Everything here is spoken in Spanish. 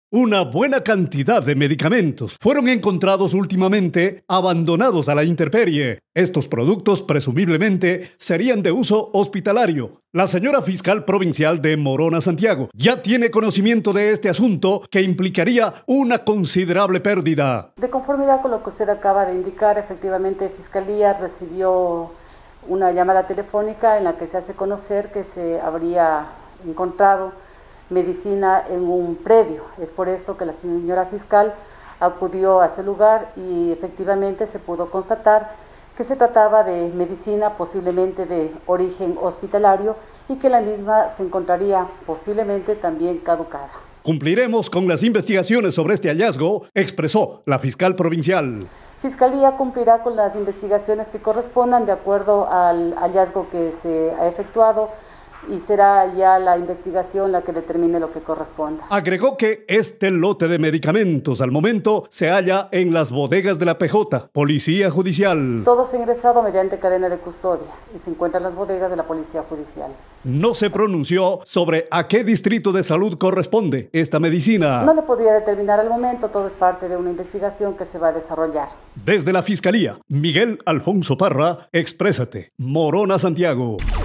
Una buena cantidad de medicamentos fueron encontrados últimamente abandonados a la intemperie. Estos productos presumiblemente serían de uso hospitalario. La señora fiscal provincial de Morona, Santiago, ya tiene conocimiento de este asunto que implicaría una considerable pérdida. De conformidad con lo que usted acaba de indicar, efectivamente Fiscalía recibió una llamada telefónica en la que se hace conocer que se habría encontrado medicina en un predio. Es por esto que la señora fiscal acudió a este lugar y efectivamente se pudo constatar que se trataba de medicina posiblemente de origen hospitalario y que la misma se encontraría posiblemente también caducada. Cumpliremos con las investigaciones sobre este hallazgo, expresó la fiscal provincial. Fiscalía cumplirá con las investigaciones que correspondan de acuerdo al hallazgo que se ha efectuado y será ya la investigación la que determine lo que corresponda. Agregó que este lote de medicamentos al momento se halla en las bodegas de la PJ, Policía Judicial. Todo se ha ingresado mediante cadena de custodia y se encuentran en las bodegas de la Policía Judicial. No se pronunció sobre a qué distrito de salud corresponde esta medicina. No le podría determinar al momento, todo es parte de una investigación que se va a desarrollar. Desde la Fiscalía, Miguel Alfonso Parra, Exprésate, Morona, Santiago.